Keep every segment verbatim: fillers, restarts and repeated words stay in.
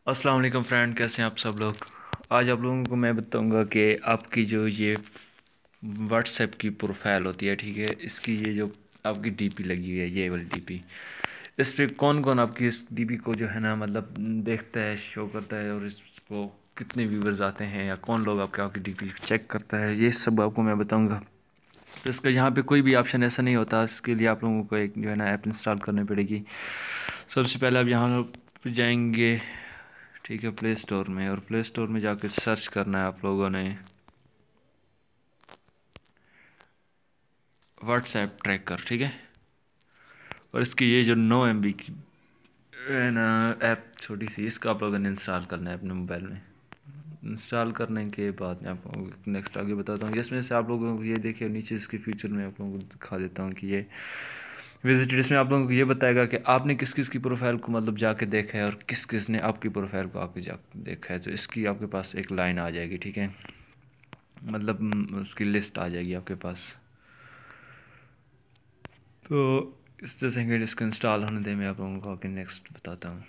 अस्सलाम वालेकुम फ्रेंड, कैसे हैं आप सब लोग। आज आप लोगों को मैं बताऊंगा कि आपकी जो ये व्हाट्सएप की प्रोफाइल होती है, ठीक है, इसकी ये जो आपकी डीपी लगी हुई है, ये वाली डीपी, इस पर कौन कौन आपकी इस डीपी को जो है ना मतलब देखता है, शो करता है, और इसको कितने व्यूवर्स आते हैं या कौन लोग आपके आपकी डीपी चेक करता है, ये सब आपको मैं बताऊँगा। तो इसका यहाँ पे कोई भी ऑप्शन ऐसा नहीं होता। इसके लिए आप लोगों को एक जो है ना ऐप इंस्टॉल करनी पड़ेगी। सबसे पहले आप यहाँ पे जाएंगे, ठीक है, प्ले स्टोर में, और प्ले स्टोर में जाके सर्च करना है आप लोगों ने व्हाट्सएप ट्रैकर, ठीक है। और इसकी ये जो नौ एम बी की है ना ऐप छोटी सी, इसका आप लोगों ने इंस्टॉल करना है अपने मोबाइल में। इंस्टॉल करने के बाद मैं आपको नेक्स्ट आगे बताता हूँ। इसमें से आप लोगों को ये देखिए नीचे इसके फीचर में आप लोगों को दिखा देता हूँ कि ये विजिटेड, इसमें आप लोगों को ये बताएगा कि आपने किस किस की प्रोफाइल को मतलब जाके देखा है और किस किस ने आपकी प्रोफाइल को आके जा देखा है। तो इसकी आपके पास एक लाइन आ जाएगी, ठीक है, मतलब हम्म, उसकी लिस्ट आ जाएगी आपके पास। तो इस तरह सेकेंड इसको इंस्टॉल होने दे, मैं आप लोगों को आगे नेक्स्ट बताता हूँ।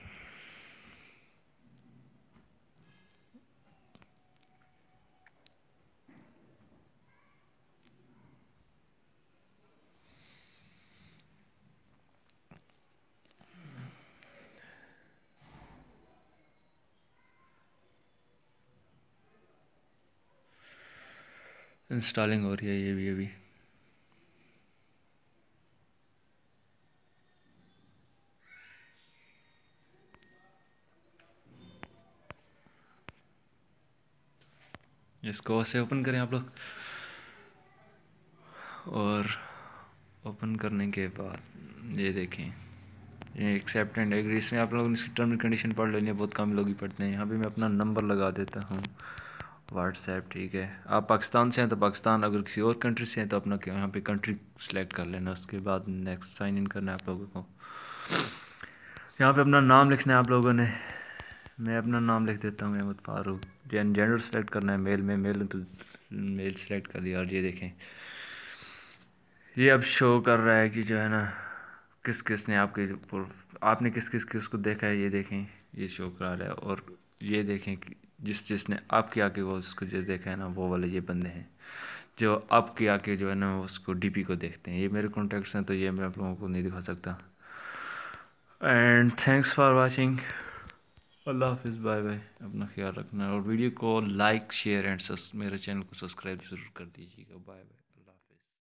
इंस्टॉलिंग हो रही है ये भी अभी। इसको ऐसे ओपन करें आप लोग, और ओपन करने के बाद ये देखें, ये एक्सेप्ट एंड एग्री, इसमें आप लोगों ने इसकी टर्म एंड कंडीशन पढ़ लेनी है, बहुत कम लोग ही पढ़ते हैं। यहाँ पे मैं अपना नंबर लगा देता हूँ व्हाट्सएप, ठीक है। आप पाकिस्तान से हैं तो पाकिस्तान, अगर किसी और कंट्री से हैं तो अपना यहाँ पे कंट्री सेलेक्ट कर लेना। उसके बाद नेक्स्ट साइन इन करना है आप लोगों को। यहाँ पे अपना नाम लिखना है आप लोगों ने। मैं अपना नाम लिख देता हूँ Ahmad Farooq. Gen gender select करना है, मेल में मेल तो मेल सेलेक्ट कर लिया। और ये देखें, ये अब शो कर रहा है कि जो है ना किस किस ने आपके आपने किस किस किस को देखा है, ये देखें, ये शो करा रहा है। और ये देखें कि जिस जिसने आपके आके वो उसको जो देखा है ना, वो वाले ये बंदे हैं जो आपके आके जो है ना उसको डीपी को देखते हैं। ये मेरे कॉन्टैक्ट्स हैं, तो ये मैं आप लोगों को नहीं दिखा सकता। And thanks for watching. अल्लाह हाफिज़, बाय बाय, अपना ख्याल रखना, और वीडियो को लाइक शेयर एंड मेरे चैनल को सब्सक्राइब ज़रूर कर दीजिएगा। Bye bye.